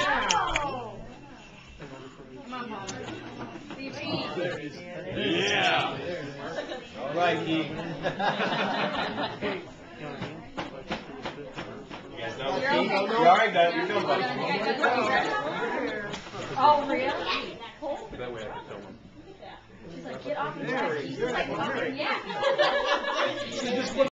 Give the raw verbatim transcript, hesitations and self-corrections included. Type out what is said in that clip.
Yeah. All right, Keith. You already got it. You're done, buddy. Oh, really? That way I can tell them. She's like, get off the track. She's like, yeah.